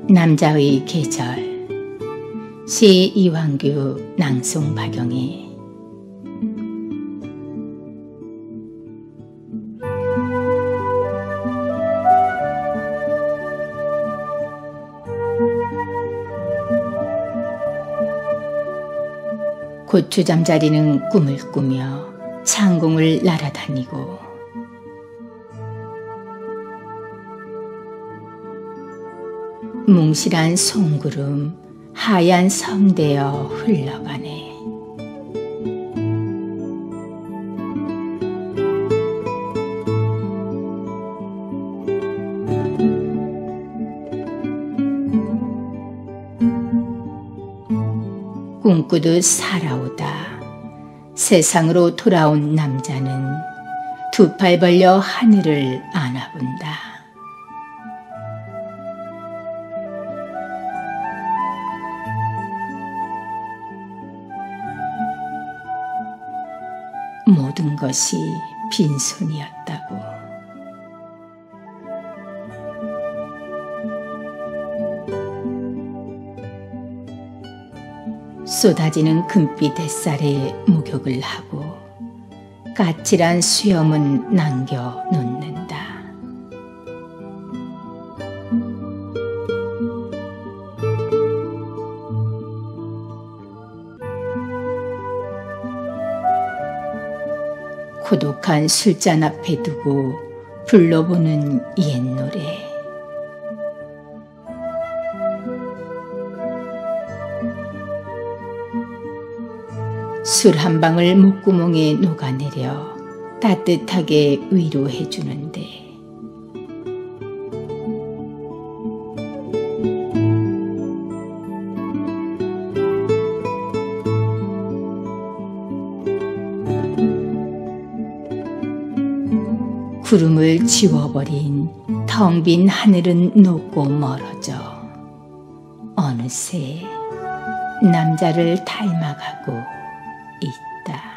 남자의 계절. 시 이완규, 낭송 박영희. 고추잠자리는 꿈을 꾸며 창공을 날아다니고 뭉실한 송구름 하얀 섬 되어 흘러가네. 꿈꾸듯 살아오다 세상으로 돌아온 남자는 두 팔 벌려 하늘을 안아본다. 모든 것이 빈손이었다고. 쏟아지는 금빛 햇살에 목욕을 하고 까칠한 수염은 남겨놓는다. 고독한 술잔 앞에 두고 불러보는 옛 노래. 술 한 방울 목구멍에 녹아내려 따뜻하게 위로해주는데 구름을 지워버린 텅 빈 하늘은 높고 멀어져 어느새 남자를 닮아가고 있다.